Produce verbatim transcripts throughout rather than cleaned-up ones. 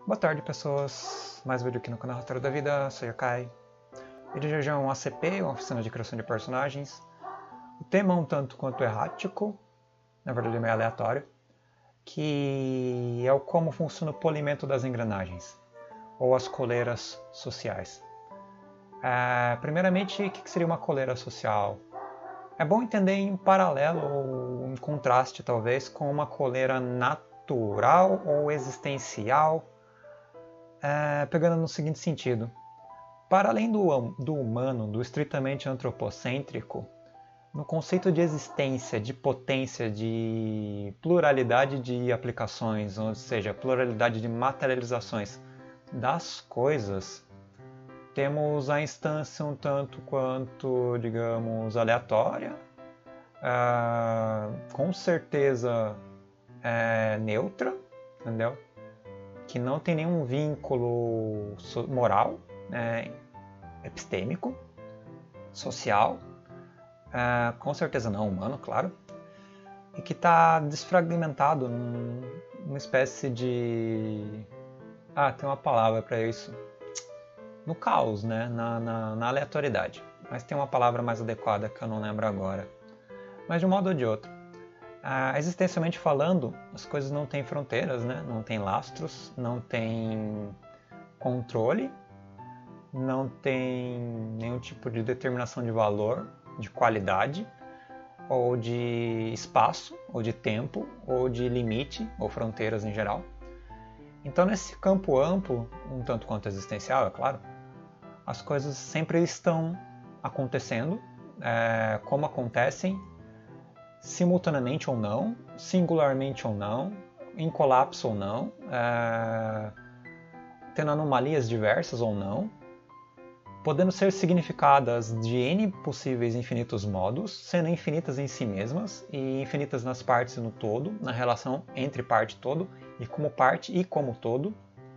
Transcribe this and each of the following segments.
Boa tarde, pessoas. Mais um vídeo aqui no canal Roteiro da Vida, sou Yokai. Vídeo de hoje é um A C P, uma oficina de criação de personagens. O tema é um tanto quanto errático, na verdade é meio aleatório, que é o como funciona o polimento das engrenagens, ou as coleiras sociais. É, primeiramente, o que seria uma coleira social? É bom entender em paralelo, ou em contraste talvez, com uma coleira natural ou existencial, É, pegando no seguinte sentido: para além do, do humano, do estritamente antropocêntrico, no conceito de existência, de potência, de pluralidade de aplicações, ou seja, pluralidade de materializações das coisas, temos a instância um tanto quanto, digamos, aleatória, é, com certeza é, neutra, entendeu? Que não tem nenhum vínculo moral, é, epistêmico, social, é, com certeza não humano, claro, e que está desfragmentado numa espécie de... Ah, tem uma palavra para isso. No caos, né? na, na, na aleatoriedade. Mas tem uma palavra mais adequada que eu não lembro agora. Mas de um modo ou de outro. Ah, existencialmente falando, as coisas não têm fronteiras, né? Não tem lastros, não tem controle, não tem nenhum tipo de determinação de valor, de qualidade, ou de espaço, ou de tempo, ou de limite, ou fronteiras em geral. Então, nesse campo amplo, um tanto quanto existencial, é claro, as coisas sempre estão acontecendo, é, como acontecem, simultaneamente ou não, singularmente ou não, em colapso ou não, é, tendo anomalias diversas ou não, podendo ser significadas de N possíveis infinitos modos, sendo infinitas em si mesmas e infinitas nas partes e no todo, na relação entre parte e todo, e como parte e como todo.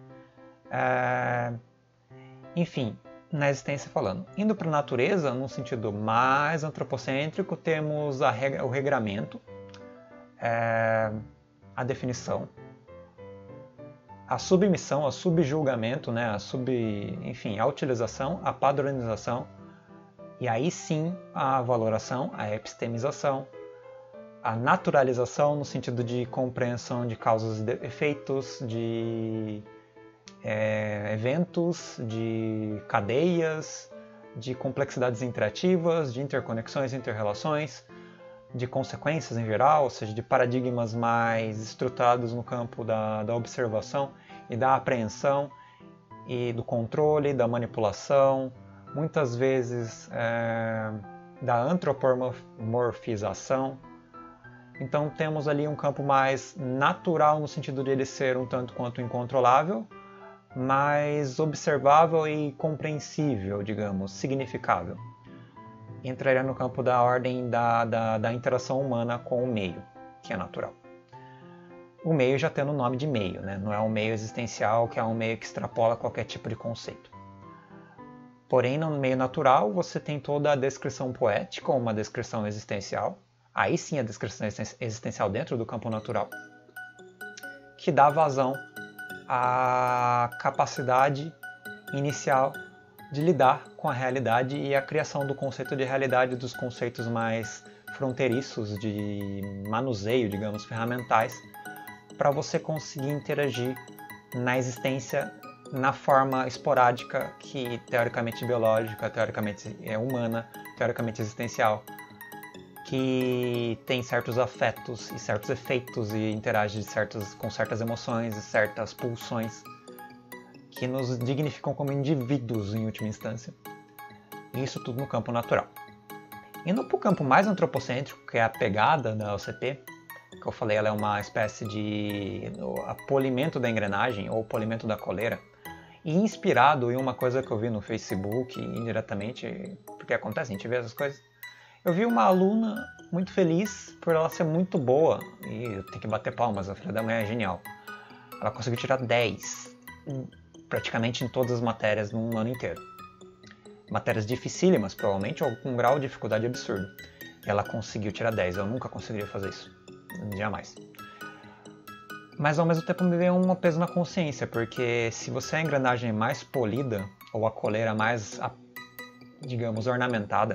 É, enfim, na existência falando. Indo para a natureza, num sentido mais antropocêntrico, temos a regra, o regramento, é, a definição, a submissão, a subjulgamento, né, a sub, enfim, a utilização, a padronização, e aí sim a valoração, a epistemização, a naturalização no sentido de compreensão de causas e efeitos, de É, eventos, de cadeias, de complexidades interativas, de interconexões, interrelações, de consequências em geral, ou seja, de paradigmas mais estruturados no campo da, da observação e da apreensão e do controle, da manipulação, muitas vezes é, da antropomorfização. Então temos ali um campo mais natural no sentido de ele ser um tanto quanto incontrolável, mais observável e compreensível, digamos, significável. Entraria no campo da ordem da, da, da interação humana com o meio, que é natural. O meio já tendo o nome de meio, né? Não é um meio existencial, que é um meio que extrapola qualquer tipo de conceito. Porém, no meio natural, você tem toda a descrição poética, ou uma descrição existencial, aí sim a descrição existencial dentro do campo natural, que dá vazão a capacidade inicial de lidar com a realidade e a criação do conceito de realidade, dos conceitos mais fronteiriços de manuseio, digamos, ferramentais, para você conseguir interagir na existência na forma esporádica que teoricamente biológica, teoricamente é humana, teoricamente existencial, que tem certos afetos e certos efeitos e interage certos, com certas emoções e certas pulsões que nos dignificam como indivíduos em última instância. E isso tudo no campo natural. Indo para o campo mais antropocêntrico, que é a pegada da O C P, que eu falei, ela é uma espécie de polimento da engrenagem ou polimento da coleira, e inspirado em uma coisa que eu vi no Facebook indiretamente, porque acontece, a gente vê essas coisas. Eu vi uma aluna muito feliz por ela ser muito boa, e eu tenho que bater palmas, a filha da mãe é genial. Ela conseguiu tirar dez, praticamente em todas as matérias num ano inteiro. Matérias dificílimas, provavelmente, ou com um grau de dificuldade absurdo. E ela conseguiu tirar dez, eu nunca conseguiria fazer isso, jamais. mas ao mesmo tempo me veio um peso na consciência, porque se você é a engrenagem mais polida, ou a coleira mais, digamos, ornamentada,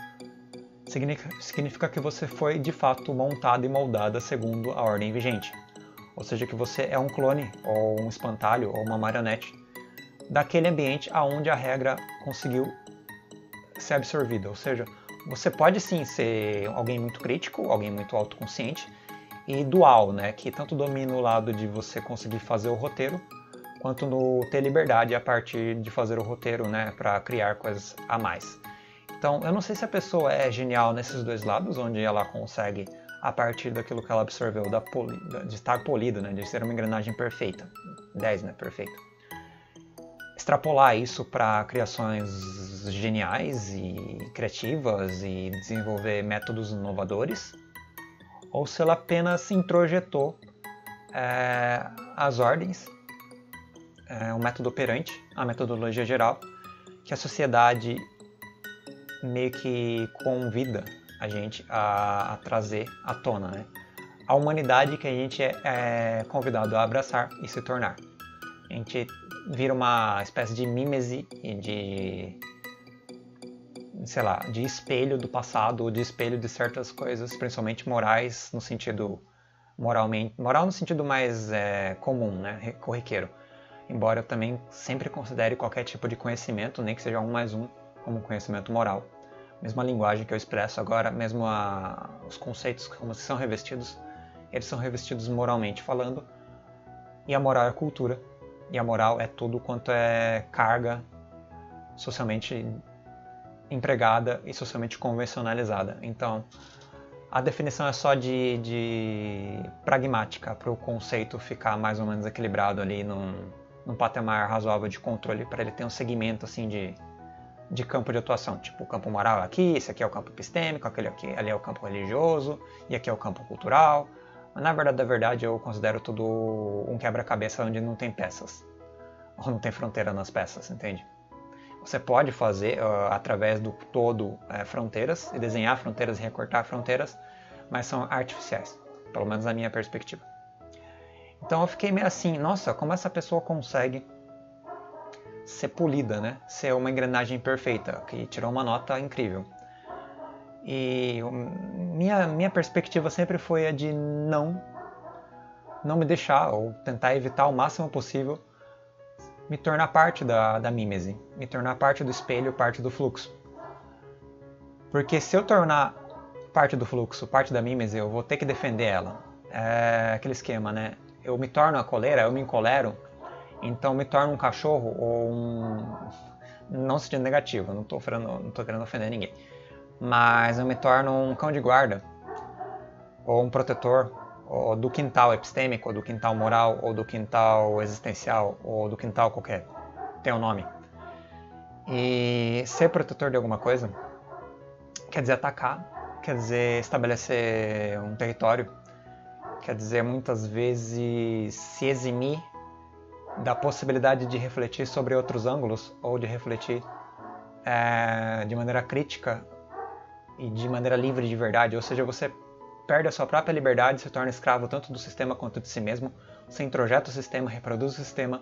significa que você foi de fato montada e moldada segundo a ordem vigente. Ou seja, que você é um clone, ou um espantalho, ou uma marionete daquele ambiente aonde a regra conseguiu ser absorvida. Ou seja, você pode sim ser alguém muito crítico, alguém muito autoconsciente e dual, né? Que tanto domina o lado de você conseguir fazer o roteiro, quanto no ter liberdade a partir de fazer o roteiro, né? Para criar coisas a mais. Então, eu não sei se a pessoa é genial nesses dois lados, onde ela consegue, a partir daquilo que ela absorveu, da poli, de estar polido, né? De ser uma engrenagem perfeita. dez, né? Perfeito. Extrapolar isso para criações geniais e criativas e desenvolver métodos inovadores, ou se ela apenas introjetou é, as ordens, é, o método operante, a metodologia geral, que a sociedade meio que convida a gente a, a trazer à tona, né? A humanidade que a gente é, é convidado a abraçar e se tornar. A gente vira uma espécie de mímese de, sei lá, de espelho do passado, ou de espelho de certas coisas, principalmente morais, no sentido moralmente, moral no sentido mais é, comum, né, corriqueiro. Embora eu também sempre considere qualquer tipo de conhecimento, nem que seja um mais um, como conhecimento moral. Mesmo a linguagem que eu expresso agora, mesmo a, os conceitos como são revestidos, eles são revestidos moralmente falando, e a moral é a cultura. E a moral é tudo quanto é carga socialmente empregada e socialmente convencionalizada. Então, a definição é só de, de pragmática para o conceito ficar mais ou menos equilibrado ali num, num patamar razoável de controle, para ele ter um segmento assim de, de campo de atuação. Tipo, o campo moral aqui, esse aqui é o campo epistêmico, aquele aqui, ali é o campo religioso, e aqui é o campo cultural. Mas na verdade, da verdade, eu considero tudo um quebra-cabeça onde não tem peças. Ou não tem fronteira nas peças, entende? Você pode fazer, uh, através do todo, uh, fronteiras, e desenhar fronteiras e recortar fronteiras, mas são artificiais, pelo menos na minha perspectiva. Então eu fiquei meio assim, nossa, como essa pessoa consegue ser polida, né? Ser uma engrenagem perfeita, que tirou uma nota incrível. E minha, minha perspectiva sempre foi a de não, não me deixar, ou tentar evitar o máximo possível, me tornar parte da, da mímese, me tornar parte do espelho, parte do fluxo. Porque se eu tornar parte do fluxo, parte da mímese, eu vou ter que defender ela. É aquele esquema, né? Eu me torno a coleira, eu me encolero, então me torno um cachorro ou um... Não no sentido negativo, não estou não tô querendo ofender ninguém. Mas eu me torno um cão de guarda, ou um protetor, ou do quintal epistêmico, ou do quintal moral, ou do quintal existencial, ou do quintal qualquer. Tem um nome. E ser protetor de alguma coisa quer dizer atacar, quer dizer estabelecer um território, quer dizer muitas vezes se eximir da possibilidade de refletir sobre outros ângulos, ou de refletir é, de maneira crítica e de maneira livre de verdade. Ou seja, você perde a sua própria liberdade, se torna escravo tanto do sistema quanto de si mesmo, você introjeta o sistema, reproduz o sistema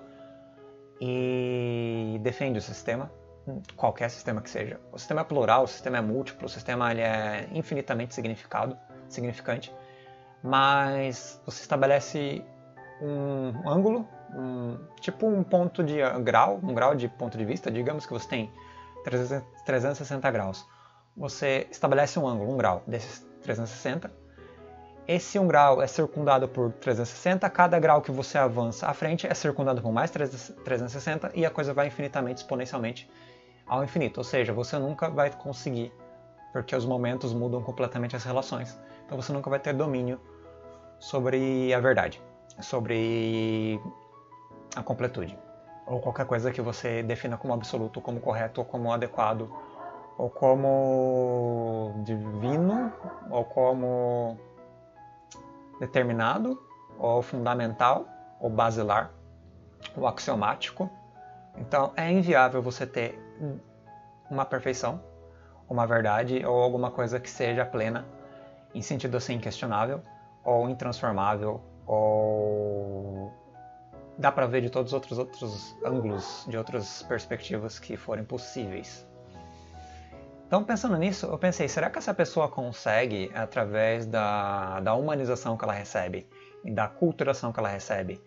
e defende o sistema, qualquer sistema que seja. O sistema é plural, o sistema é múltiplo, o sistema ele é infinitamente significado, significante, mas você estabelece um ângulo, um, tipo um ponto de grau, um grau de ponto de vista, digamos que você tem trezentos e sessenta graus. Você estabelece um ângulo, um grau desses trezentos e sessenta. Esse um grau é circundado por trezentos e sessenta, cada grau que você avança à frente é circundado por mais trezentos e sessenta e a coisa vai infinitamente, exponencialmente ao infinito. Ou seja, você nunca vai conseguir, porque os momentos mudam completamente as relações. Então você nunca vai ter domínio sobre a verdade, sobre a completude, ou qualquer coisa que você defina como absoluto, como correto, ou como adequado, ou como divino, ou como determinado, ou fundamental, ou basilar, ou axiomático. Então é inviável você ter uma perfeição, uma verdade, ou alguma coisa que seja plena, em sentido assim inquestionável, ou intransformável, ou dá para ver de todos os outros, outros ângulos, de outras perspectivas que forem possíveis. Então, pensando nisso, eu pensei, será que essa pessoa consegue, através da, da humanização que ela recebe e da culturação que ela recebe,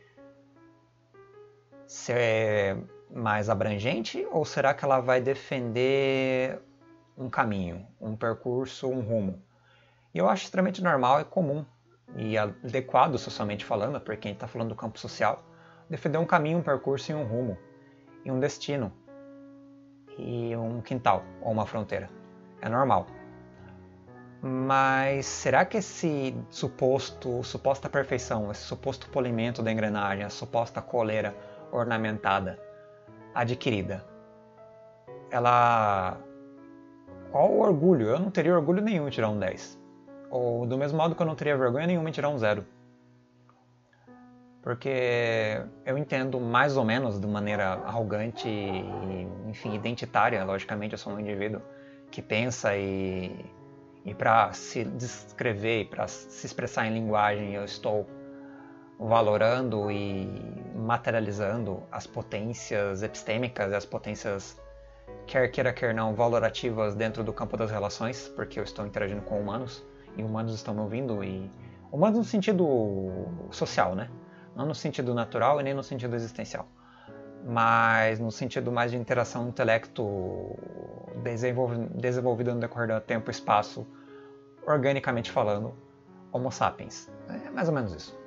ser mais abrangente, ou será que ela vai defender um caminho, um percurso, um rumo? E eu acho extremamente normal e comum e adequado socialmente falando, porque a gente está falando do campo social, defender um caminho, um percurso e um rumo, e um destino, e um quintal ou uma fronteira. É normal. Mas será que esse suposto, suposta perfeição, esse suposto polimento da engrenagem, a suposta coleira ornamentada, adquirida, ela... Qual o orgulho? Eu não teria orgulho nenhum em tirar um dez. Ou do mesmo modo que eu não teria vergonha nenhuma em tirar um zero. Porque eu entendo mais ou menos de maneira arrogante e, enfim, identitária, logicamente eu sou um indivíduo que pensa e, e para se descrever e para se expressar em linguagem eu estou valorando e materializando as potências epistêmicas e as potências, quer queira quer não, valorativas dentro do campo das relações, porque eu estou interagindo com humanos e humanos estão me ouvindo, e humanos no sentido social, né? Não no sentido natural e nem no sentido existencial, mas no sentido mais de interação intelecto desenvolvida no decorrer do tempo e espaço, organicamente falando, Homo sapiens. É mais ou menos isso.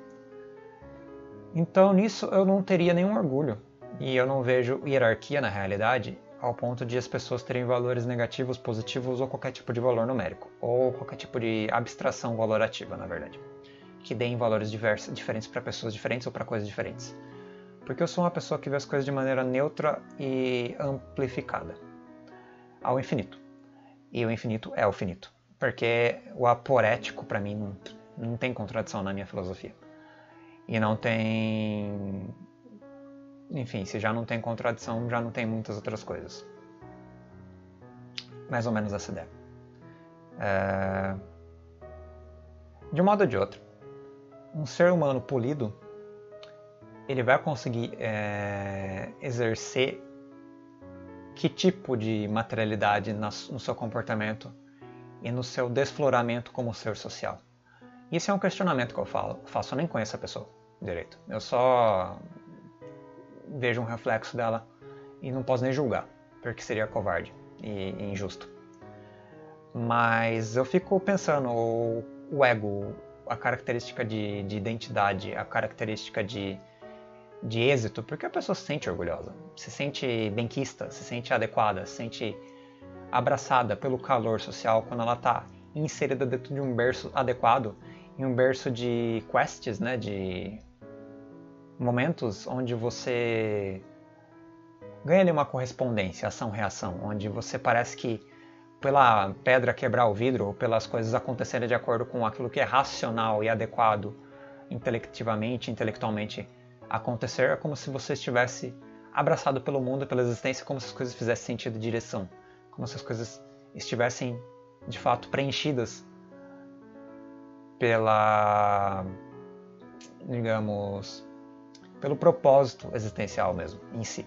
Então nisso eu não teria nenhum orgulho, e eu não vejo hierarquia na realidade ao ponto de as pessoas terem valores negativos, positivos ou qualquer tipo de valor numérico, ou qualquer tipo de abstração valorativa, na verdade, que deem valores diversos, diferentes para pessoas diferentes ou para coisas diferentes. Porque eu sou uma pessoa que vê as coisas de maneira neutra e amplificada, ao infinito. E o infinito é o finito, porque o aporético, para mim, não, não tem contradição na minha filosofia. E não tem... Enfim, se já não tem contradição, já não tem muitas outras coisas. Mais ou menos essa ideia. É... De um modo ou de outro, um ser humano polido, ele vai conseguir é, exercer que tipo de materialidade no seu comportamento e no seu desfloramento como ser social? Isso é um questionamento que eu falo, faço, eu nem conheço a pessoa direito. Eu só vejo um reflexo dela e não posso nem julgar, porque seria covarde e, e injusto. Mas eu fico pensando, o, o ego, a característica de, de identidade, a característica de, de êxito, porque a pessoa se sente orgulhosa, se sente benquista, se sente adequada, se sente abraçada pelo calor social quando ela está inserida dentro de um berço adequado, em um berço de quests, né, de momentos onde você ganha ali uma correspondência, ação-reação, onde você parece que pela pedra quebrar o vidro, ou pelas coisas acontecerem de acordo com aquilo que é racional e adequado intelectivamente, intelectualmente acontecer, é como se você estivesse abraçado pelo mundo, pela existência, como se as coisas fizessem sentido e direção, como se as coisas estivessem de fato preenchidas pela, digamos, pelo propósito existencial mesmo, em si.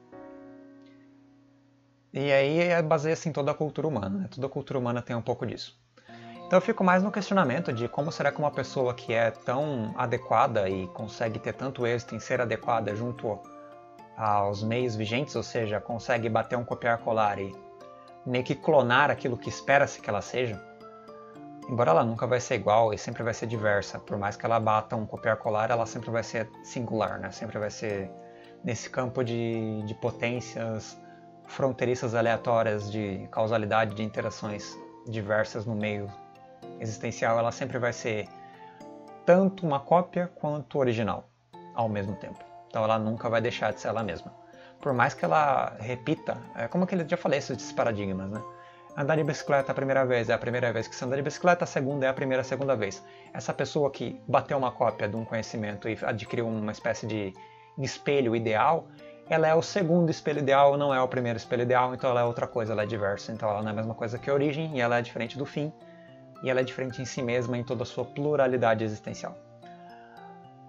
E aí baseia-se em toda a cultura humana, né? Toda a cultura humana tem um pouco disso. Então eu fico mais no questionamento de como será que uma pessoa que é tão adequada e consegue ter tanto êxito em ser adequada junto aos meios vigentes, ou seja, consegue bater um copiar-colar e meio que clonar aquilo que espera-se que ela seja, embora ela nunca vai ser igual e sempre vai ser diversa, por mais que ela bata um copiar-colar, ela sempre vai ser singular, né? Sempre vai ser nesse campo de, de potências fronteiriças aleatórias de causalidade de interações diversas no meio existencial, ela sempre vai ser tanto uma cópia quanto original ao mesmo tempo. Então ela nunca vai deixar de ser ela mesma. Por mais que ela repita, é como que eu já falei esses paradigmas, né? Andar de bicicleta a primeira vez é a primeira vez que você anda de bicicleta, a segunda é a primeira a segunda vez. Essa pessoa que bateu uma cópia de um conhecimento e adquiriu uma espécie de espelho ideal, ela é o segundo espelho ideal, não é o primeiro espelho ideal, então ela é outra coisa, ela é diversa. Então ela não é a mesma coisa que a origem, e ela é diferente do fim, e ela é diferente em si mesma em toda a sua pluralidade existencial.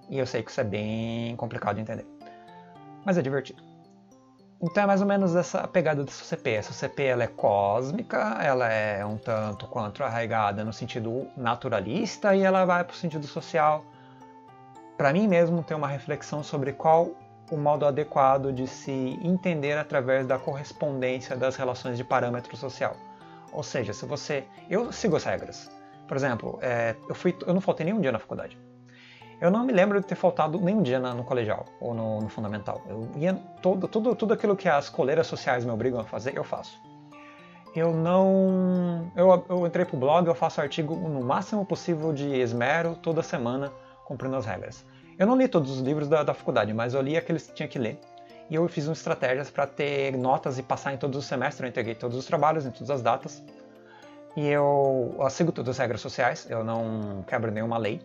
E eu sei que isso é bem complicado de entender. Mas é divertido. Então é mais ou menos essa pegada da S C P. A S C P ela é cósmica, ela é um tanto quanto arraigada no sentido naturalista e ela vai para o sentido social. Para mim mesmo ter uma reflexão sobre qual o modo adequado de se entender através da correspondência das relações de parâmetro social. Ou seja, se você... Eu sigo as regras. Por exemplo, é, eu, fui, eu não faltei nenhum dia na faculdade. Eu não me lembro de ter faltado nenhum dia no colegial ou no, no fundamental. Eu ia todo, tudo, tudo aquilo que as coleiras sociais me obrigam a fazer, eu faço. Eu não... Eu, eu entrei pro blog, eu faço artigo no máximo possível de esmero toda semana, cumprindo as regras. Eu não li todos os livros da, da faculdade, mas eu li aqueles que tinha que ler. E eu fiz umas estratégias para ter notas e passar em todos os semestres. Eu entreguei todos os trabalhos, em todas as datas. E eu, eu sigo todas as regras sociais, eu não quebro nenhuma lei.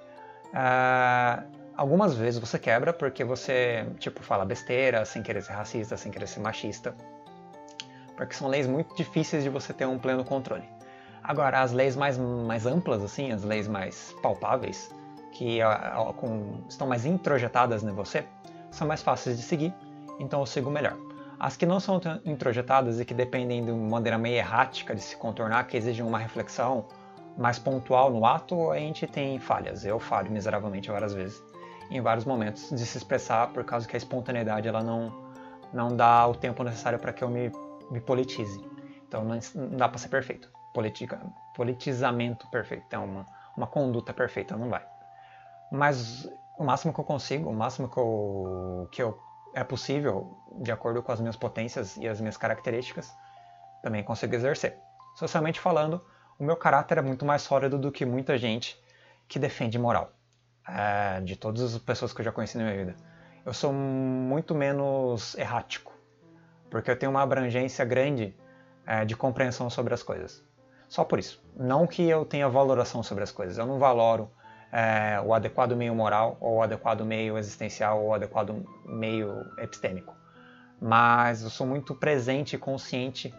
Uh, algumas vezes você quebra porque você tipo fala besteira, sem querer ser racista, sem querer ser machista, porque são leis muito difíceis de você ter um pleno controle. Agora, as leis mais, mais amplas, assim, as leis mais palpáveis, que uh, com, estão mais introjetadas em você, são mais fáceis de seguir, então eu sigo melhor. As que não são introjetadas e que dependem de uma maneira meio errática de se contornar, que exigem uma reflexão mais pontual no ato, a gente tem falhas. Eu falho miseravelmente várias vezes, em vários momentos, de se expressar, por causa que a espontaneidade ela não, não dá o tempo necessário para que eu me, me politize. Então não, não dá para ser perfeito. Politica, politizamento perfeito, é uma, uma conduta perfeita, não vai. Mas o máximo que eu consigo, o máximo que eu, que eu é possível, de acordo com as minhas potências e as minhas características, também consigo exercer. Socialmente falando, o meu caráter é muito mais sólido do que muita gente que defende moral. É, de todas as pessoas que eu já conheci na minha vida. Eu sou muito menos errático, porque eu tenho uma abrangência grande é, de compreensão sobre as coisas. Só por isso. Não que eu tenha valoração sobre as coisas. Eu não valoro é, o adequado meio moral, ou o adequado meio existencial, ou o adequado meio epistêmico. Mas eu sou muito presente e consciente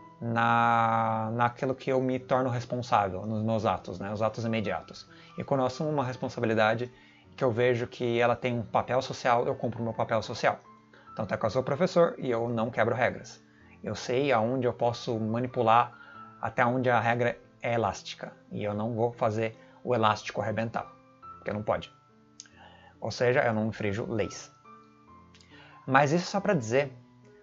Na, naquilo que eu me torno responsável, nos meus atos, né, os atos imediatos. E quando eu assumo uma responsabilidade que eu vejo que ela tem um papel social, eu cumpro o meu papel social. Tanto é que eu sou professor e eu não quebro regras. Eu sei aonde eu posso manipular, até onde a regra é elástica. E eu não vou fazer o elástico arrebentar, porque não pode. Ou seja, eu não infrinjo leis. Mas isso só para dizer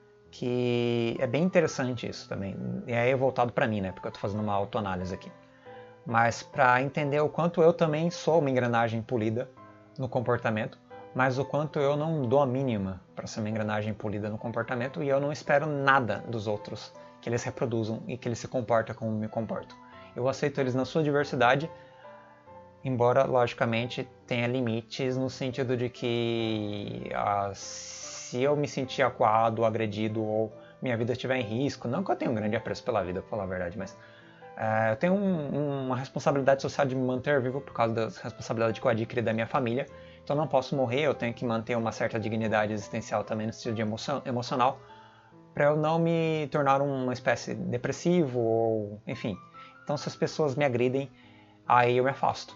que é bem interessante isso também, e aí é voltado para mim, né, porque eu estou fazendo uma autoanálise aqui, mas para entender o quanto eu também sou uma engrenagem polida no comportamento, mas o quanto eu não dou a mínima para ser uma engrenagem polida no comportamento e eu não espero nada dos outros que eles reproduzam e que eles se comportem como me comporto. Eu aceito eles na sua diversidade, embora logicamente tenha limites no sentido de que as se eu me sentir acuado, agredido ou minha vida estiver em risco, não que eu tenha um grande apreço pela vida, para falar a verdade, mas é, eu tenho um, uma responsabilidade social de me manter vivo por causa da responsabilidade que eu adquiri da minha família, então eu não posso morrer, eu tenho que manter uma certa dignidade existencial também no sentido de emoção, emocional, para eu não me tornar uma espécie de depressivo ou enfim. Então se as pessoas me agridem, aí eu me afasto.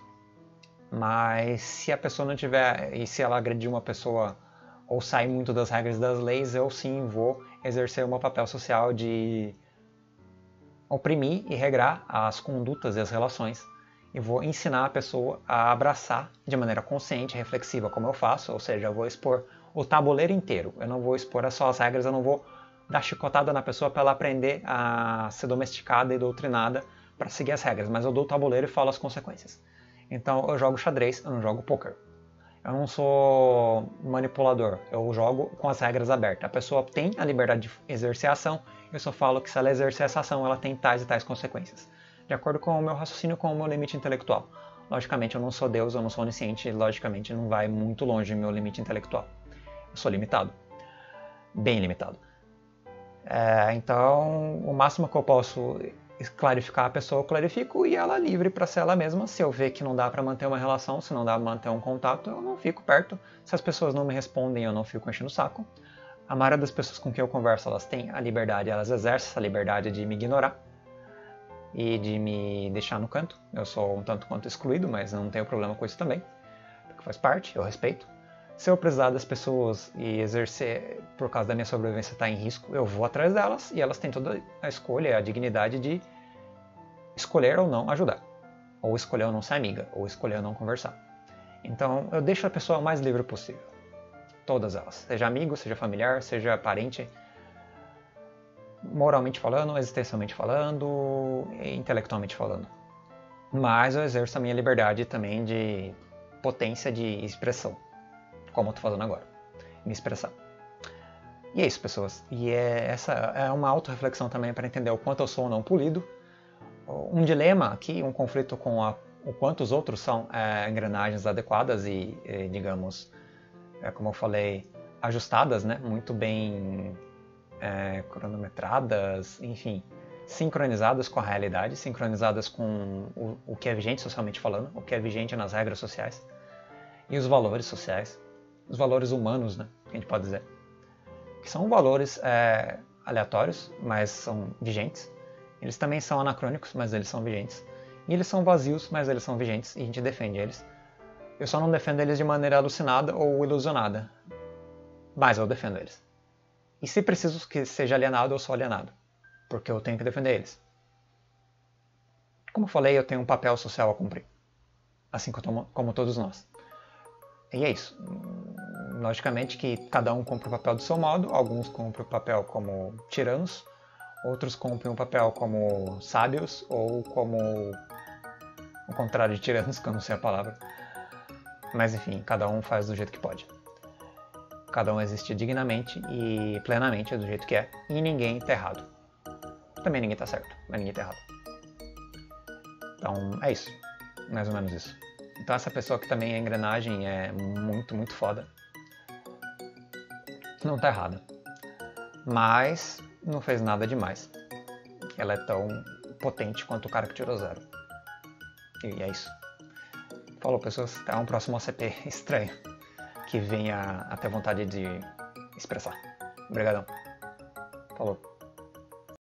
Mas se a pessoa não tiver, e se ela agredir uma pessoa ou sair muito das regras das leis, eu sim vou exercer o meu papel social de oprimir e regrar as condutas e as relações e vou ensinar a pessoa a abraçar de maneira consciente, reflexiva, como eu faço, ou seja, eu vou expor o tabuleiro inteiro, eu não vou expor só as regras, eu não vou dar chicotada na pessoa para ela aprender a ser domesticada e doutrinada para seguir as regras, mas eu dou o tabuleiro e falo as consequências. Então eu jogo xadrez, eu não jogo poker. Eu não sou manipulador, eu jogo com as regras abertas. A pessoa tem a liberdade de exercer a ação, eu só falo que se ela exercer essa ação, ela tem tais e tais consequências. De acordo com o meu raciocínio, com o meu limite intelectual. Logicamente eu não sou Deus, eu não sou onisciente, logicamente não vai muito longe o meu limite intelectual. Eu sou limitado. Bem limitado. É, então, o máximo que eu posso clarificar a pessoa, eu clarifico e ela é livre para ser ela mesma. Se eu ver que não dá para manter uma relação, se não dá para manter um contato, eu não fico perto. Se as pessoas não me respondem, eu não fico enchendo o saco. A maioria das pessoas com quem eu converso, elas têm a liberdade, elas exercem essa liberdade de me ignorar e de me deixar no canto. Eu sou um tanto quanto excluído, mas não tenho problema com isso também. que faz parte, eu respeito. Se eu precisar das pessoas e exercer, por causa da minha sobrevivência estar em risco, eu vou atrás delas e elas têm toda a escolha, a dignidade de escolher ou não ajudar. Ou escolher ou não ser amiga, ou escolher ou não conversar. Então eu deixo a pessoa o mais livre possível. Todas elas. Seja amigo, seja familiar, seja parente. Moralmente falando, existencialmente falando, intelectualmente falando. Mas eu exerço a minha liberdade também de potência de expressão. Como eu tô fazendo agora. Me expressar. E é isso, pessoas. E é, essa é uma autorreflexão também para entender o quanto eu sou ou não polido. Um dilema aqui, um conflito com a, o quanto os outros são é, engrenagens adequadas e, e digamos, é, como eu falei, ajustadas, né? Muito bem é, cronometradas, enfim, sincronizadas com a realidade, sincronizadas com o, o que é vigente socialmente falando, o que é vigente nas regras sociais e os valores sociais, os valores humanos, né? Que a gente pode dizer. Que são valores é, aleatórios, mas são vigentes. Eles também são anacrônicos, mas eles são vigentes. E eles são vazios, mas eles são vigentes, e a gente defende eles. Eu só não defendo eles de maneira alucinada ou ilusionada. Mas eu defendo eles. E se preciso que seja alienado, eu sou alienado. Porque eu tenho que defender eles. Como eu falei, eu tenho um papel social a cumprir. Assim como todos nós. E é isso. Logicamente que cada um cumpre o papel do seu modo. Alguns cumprem o papel como tiranos. Outros cumprem um papel como sábios ou como o contrário de tiranos, que eu não sei a palavra. Mas enfim, cada um faz do jeito que pode. Cada um existe dignamente e plenamente do jeito que é. E ninguém tá errado. Também ninguém tá certo, mas ninguém tá errado. Então é isso. Mais ou menos isso. Então essa pessoa que também é engrenagem é muito, muito foda. Não tá errada. Mas não fez nada demais. Ela é tão potente quanto o cara que tirou zero. E é isso. Falou, pessoas. Até um próximo O C P estranho. Que venha até vontade de expressar. Obrigadão. Falou.